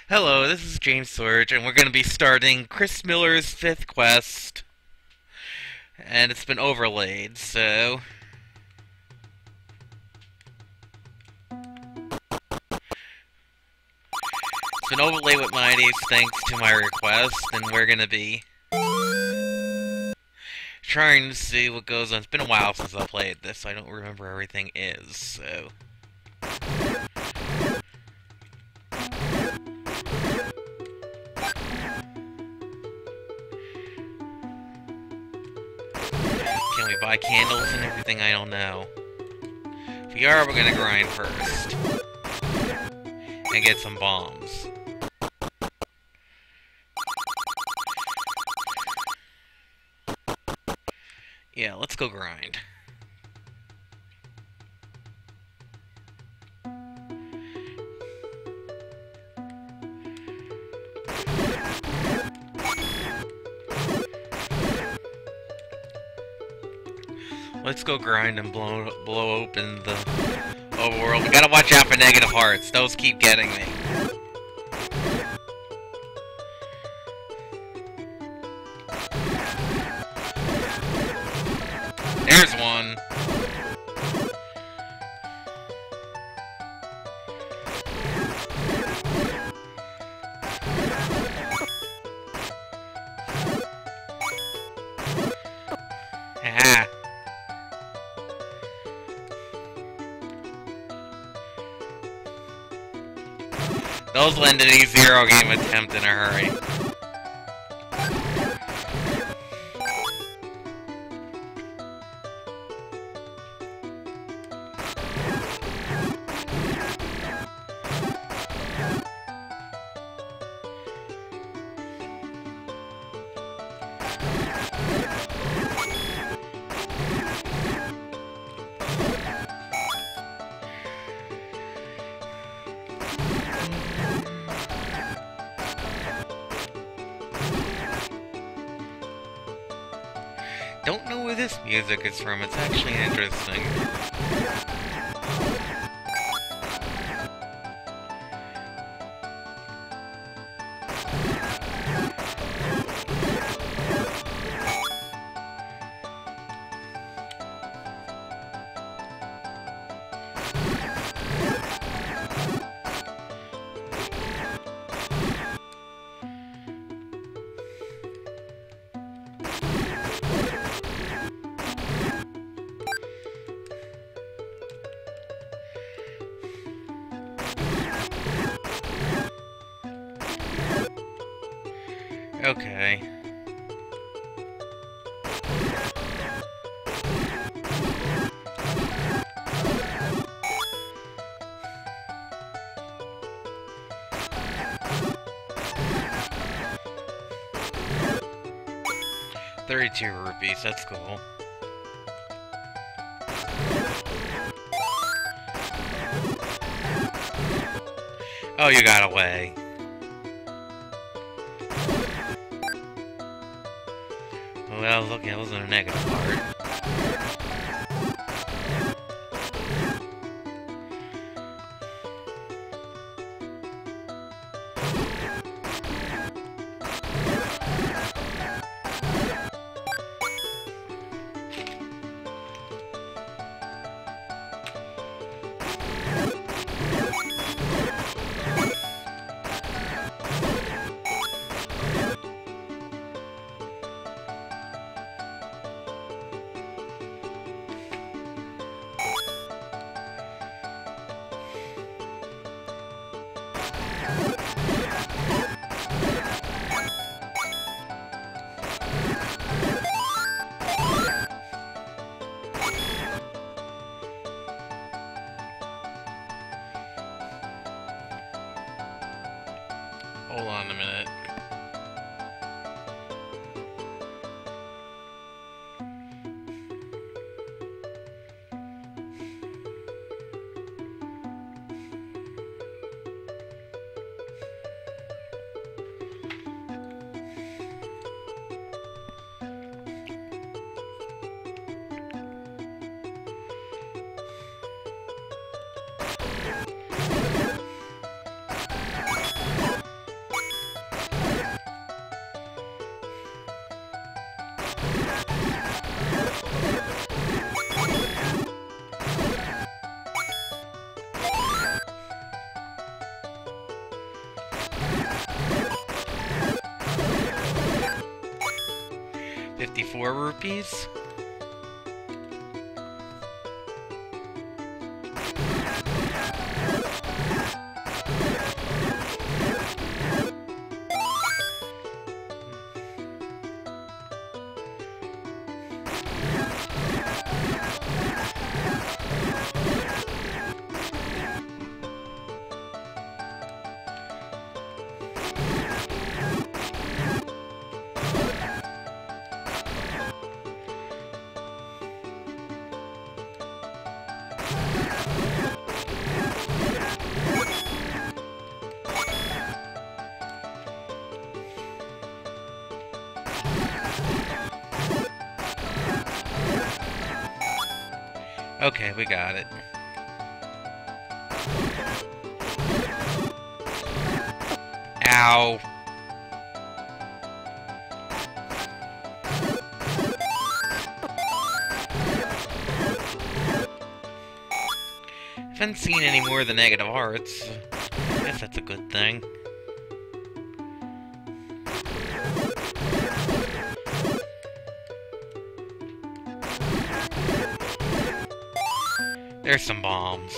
Hello, this is James Sorge, and we're going to be starting Chris Miller's fifth quest. And it's been overlaid, so. It's been overlaid with Mighty's thanks to my request, and we're going to be trying to see what goes on. It's been a while since I played this, so I don't remember everything is, so. Can we buy candles and everything? I don't know. If we are, we're gonna grind first. And get some bombs. Yeah, let's go grind. Let's go grind and blow open the overworld. We gotta watch out for negative hearts. Those keep getting me. There's one. Ah. Those will end any zero game attempt in a hurry. Don't know where this music is from. It's actually interesting. Okay. $32, that's cool. Oh, you got away. Well, look, that wasn't a negative part. Hold on a minute. 4 rupees? Okay, we got it. Ow. Haven't seen any more of the negative hearts. I guess that's a good thing. There's some bombs.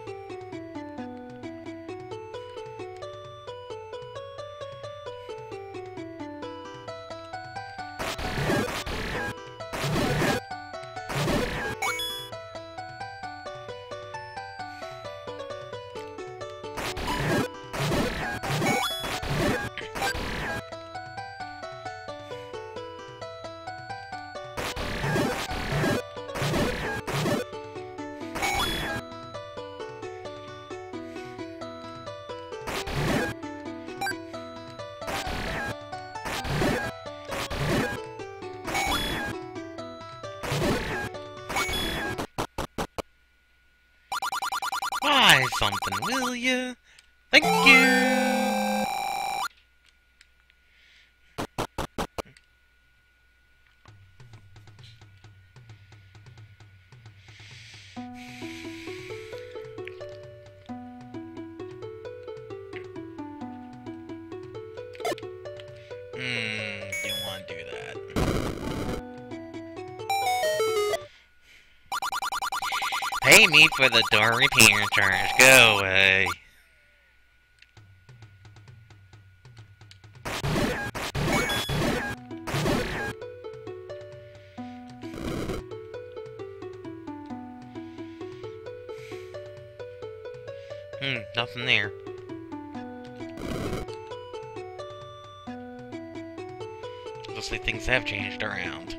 Buy something, will ya? Thank you! Didn't want to do that. Pay me for the door repair charge. Go away. Nothing there. Looks like things have changed around.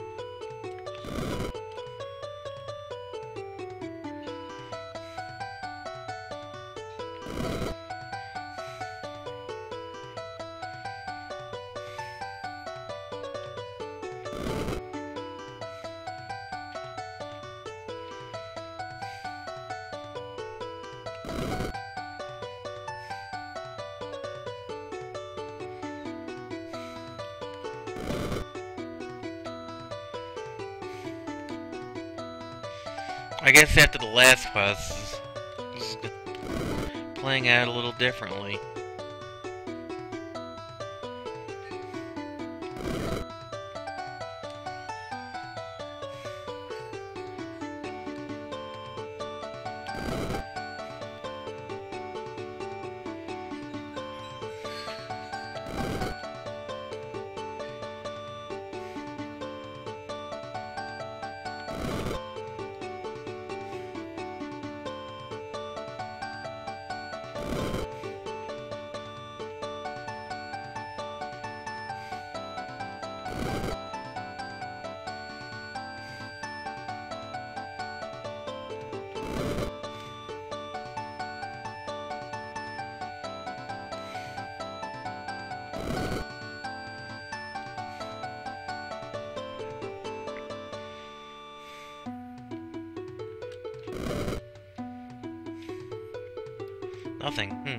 I guess after the last quest, this is playing out a little differently. Nothing.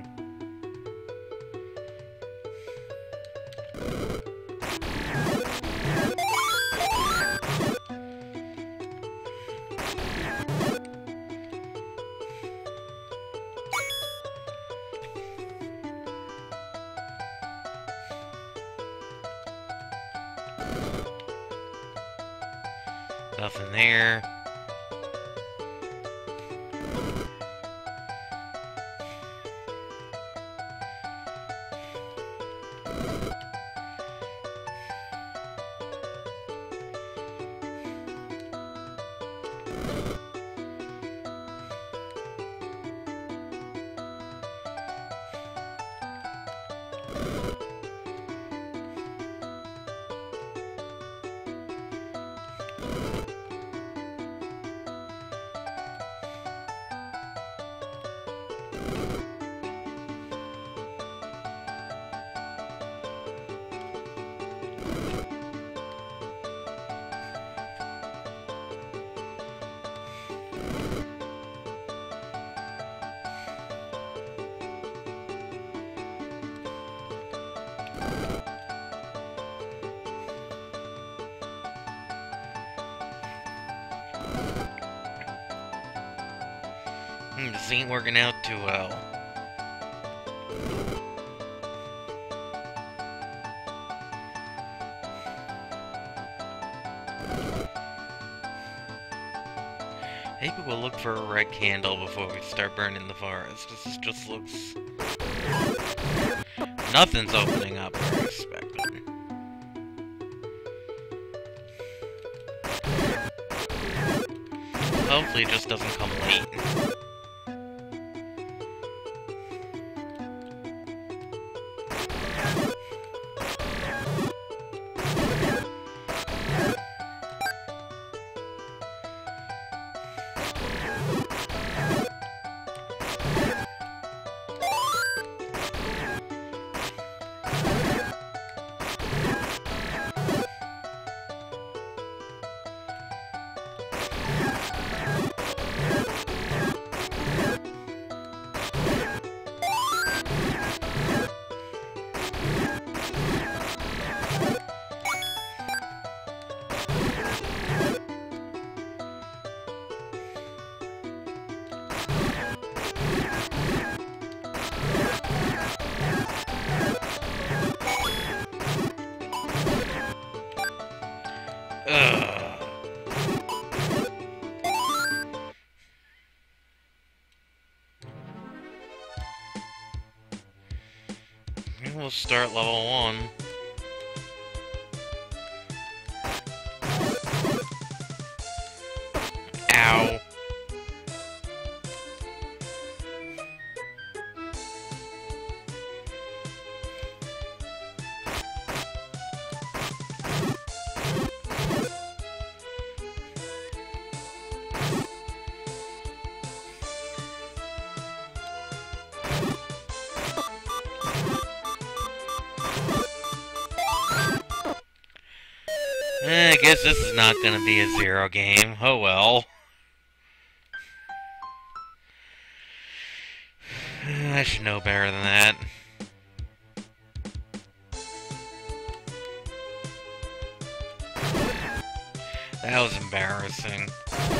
Nothing there. This ain't working out too well. Maybe we'll look for a red candle before we start burning the forest. This just looks... Nothing's opening up where I expected. Hopefully it just doesn't come late. We'll start level 1. Ow. I guess this is not gonna be a 0 game. Oh well. I should know better than that. That was embarrassing.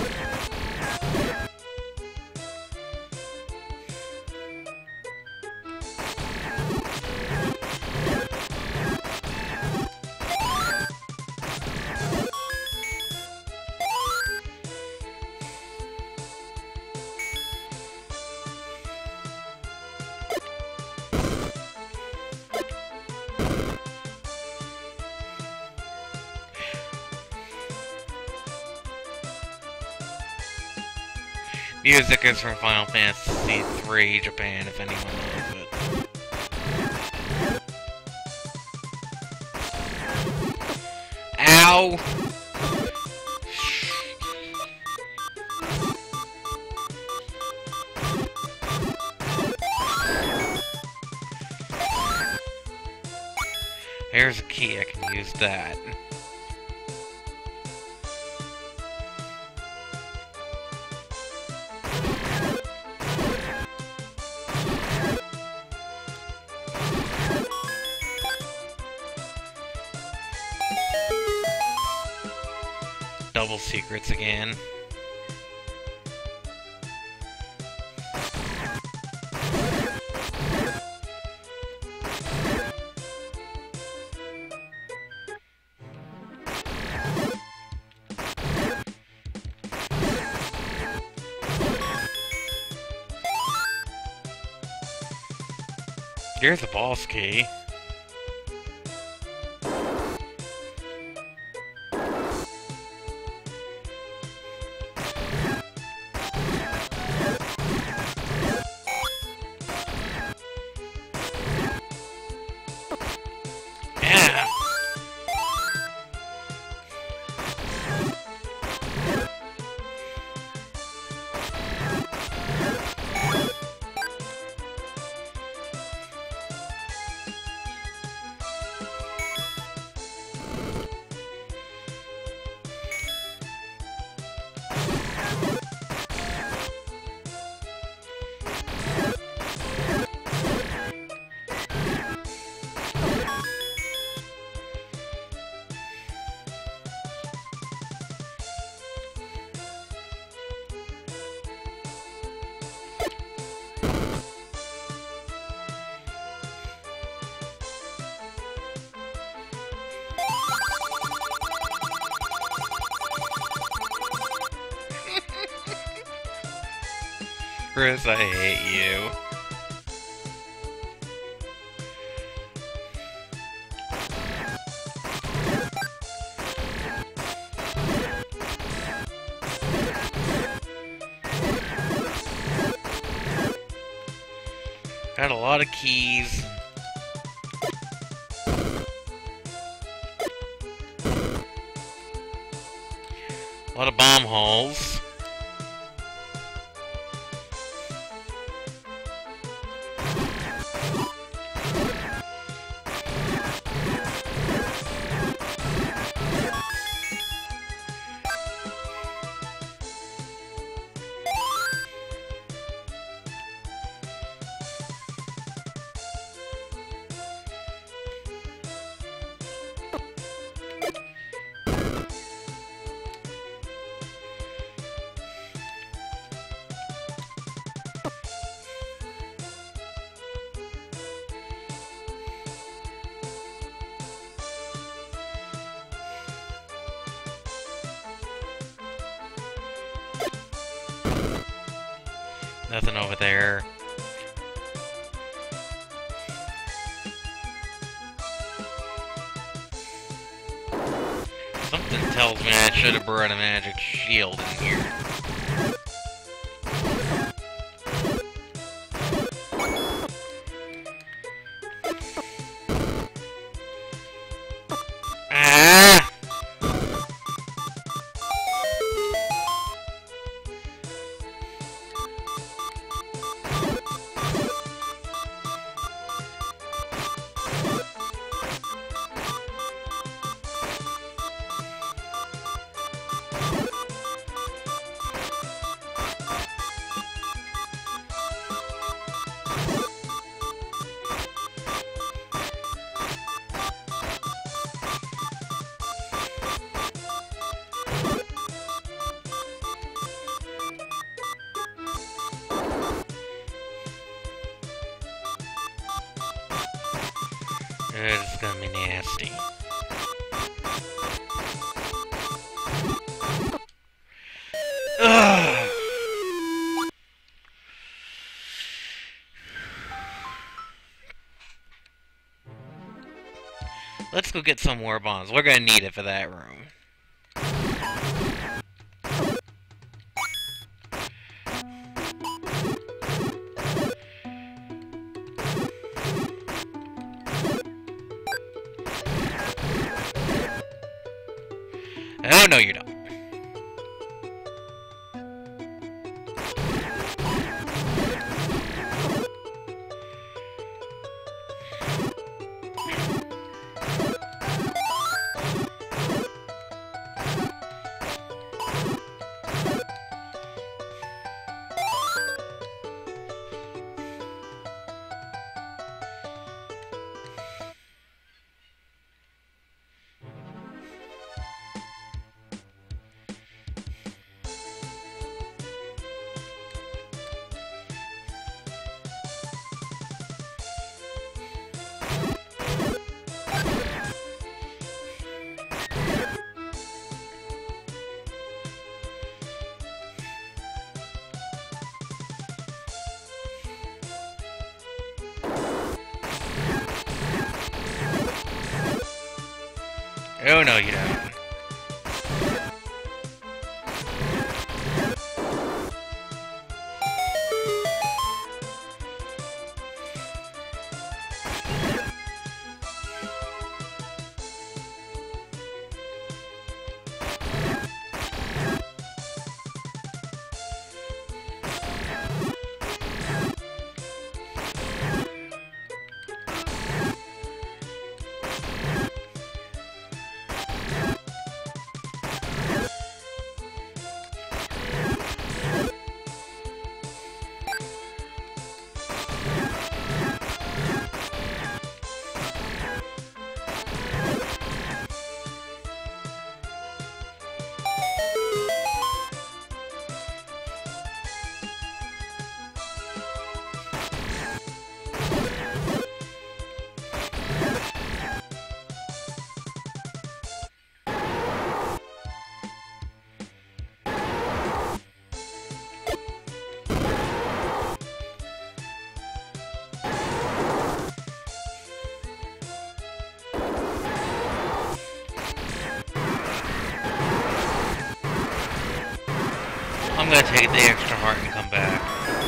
Music is from Final Fantasy III Japan, if anyone knows it. Ow! Here's a key, I can use that. Double secrets again. There's a boss key. Yeah. Chris, I hate you. Got a lot of keys. A lot of bomb holes. Nothing over there. Something tells me I should have brought a magic shield in here. Ah! It's gonna be nasty. Ugh. Let's go get some more bombs. We're gonna need it for that room. Oh, no, you don't. Oh no, you don't. I'm gonna take the extra heart and come back.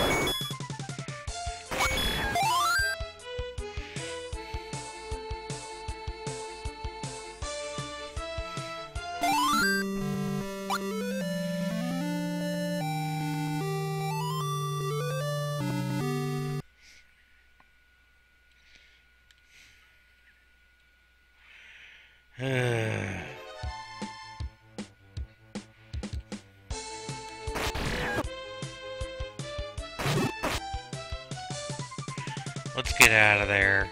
Let's get out of there.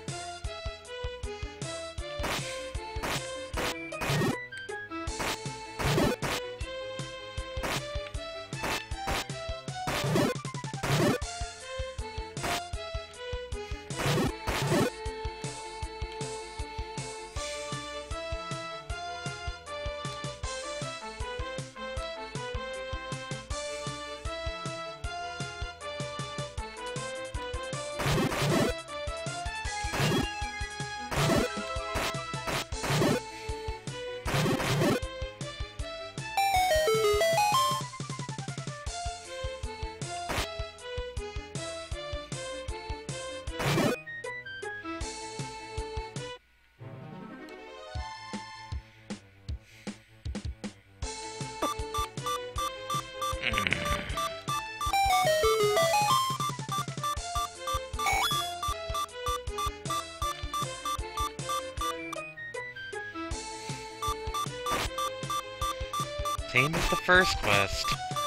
Same as the first quest.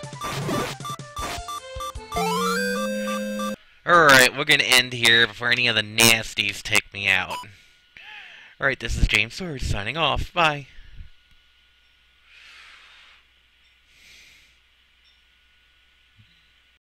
Alright, we're gonna end here before any of the nasties take me out. Alright, this is James Swords signing off. Bye.